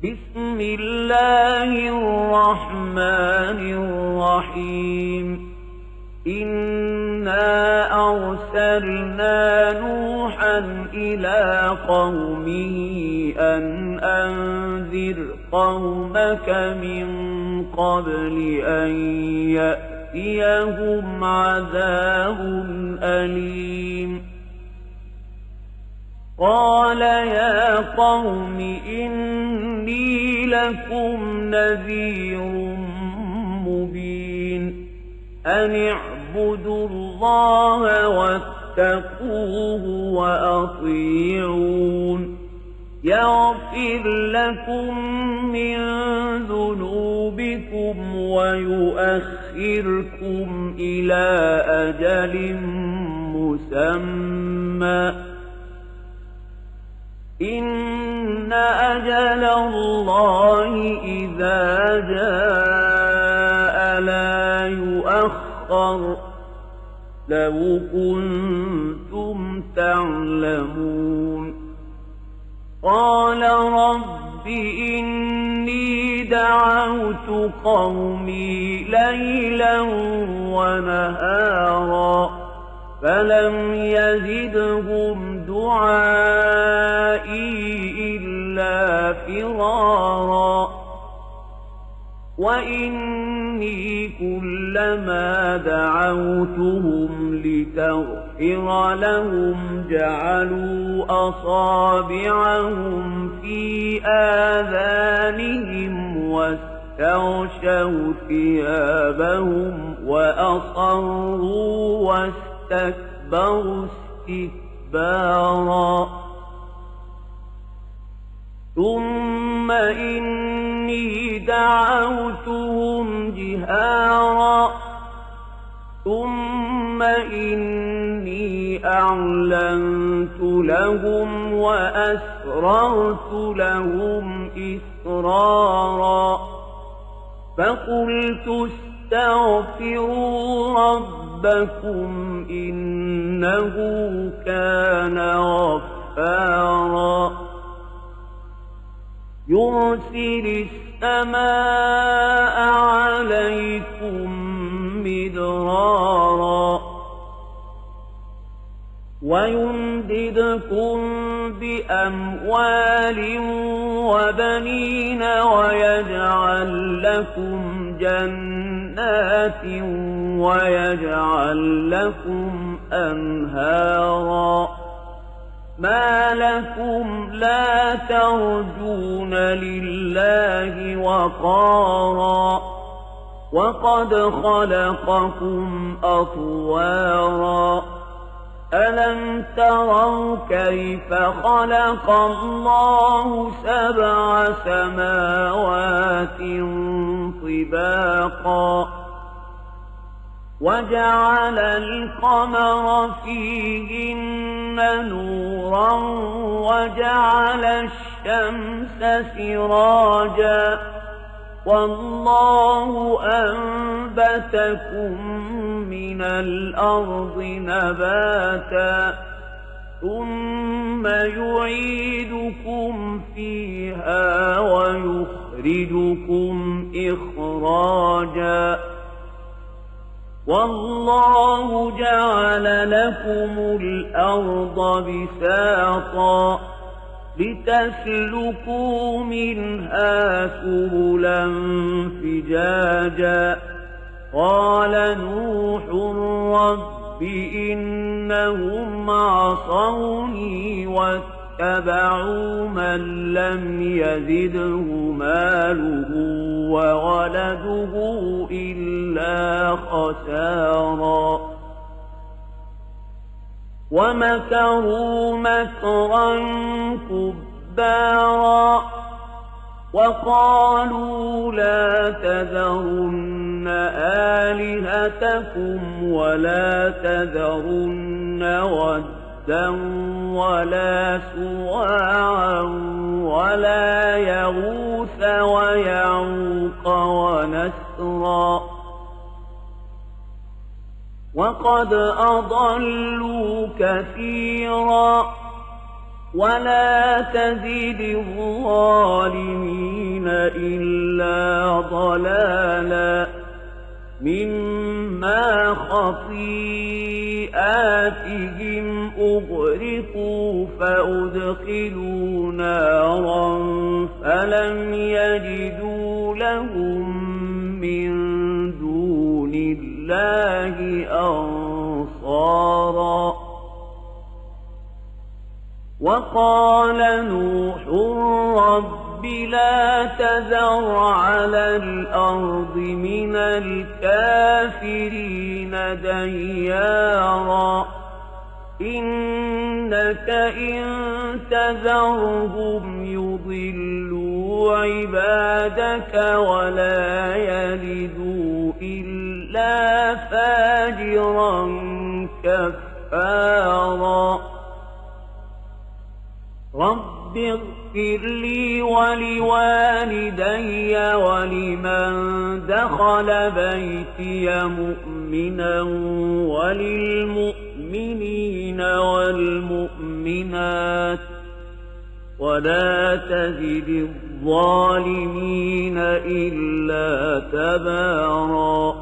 بسم الله الرحمن الرحيم إنا أرسلنا نوحا إلى قومه أن أنذر قومك من قبل أن يأتيهم عذاب أليم قال يا قوم إني لكم نذير مبين أن اعبدوا الله واتقوه وأطيعون يغفر لكم من ذنوبكم ويؤخركم إلى أجل مسمى إن أجل الله إذا جاء لا يؤخر لو كنتم تعلمون قال رب إني دعوت قومي ليلا ونهارا فلم يزدهم دعائي إلا فرارا وإني كلما دعوتهم لتغفر لهم جعلوا أصابعهم في آذانهم واستغشوا ثيابهم وأصروا واستكبروا استكبارا ثم إني دعوتهم جهارا ثم إني أعلنت لهم وأسررت لهم إسرارا فقلت استغفروا ربكم إنه كان غفارا يرسل السماء عليكم مدرارا ويمددكم بأموال وبنين ويجعل لكم جنات ويجعل لكم أنهارا ما لكم لا ترجون لله وقارا وقد خلقكم أطوارا ألم تروا كيف خلق الله سبع سماوات طباقا وجعل القمر فيهن نورا وجعل الشمس سراجا والله أنبتكم من الأرض نباتا ثم يعيدكم فيها ويخرجكم إخراجا والله جعل لكم الأرض بساطا لتسلكوا منها سبلا فجاجا قال نوح رب إنهم عصوني واتبعوا من لم يزده ماله وولده إلا خسارا ومكروا مكرا كبارا وقالوا لا تذرن آلهتكم ولا تذرن ودا ولا سواعا ولا يغوث ويعوق ونسرا وقد أضلوا كثيرا ولا تزد الظالمين إلا ضلالا مما خطيئاتهم أغرقوا فأدخلوا نارا فلم يجدوا لهم من دون الله أنصارا وقال نوح رب لا تذر على الأرض من الكافرين ديارا إنك إن تذرهم يضلوا عبادك ولا يلدوا إلا فاجرا كفارا رب اغفر لي ولوالدي ولمن دخل بيتي مؤمنا وللمؤمنين والمؤمنات ولا تزد الظالمين إلا تبارا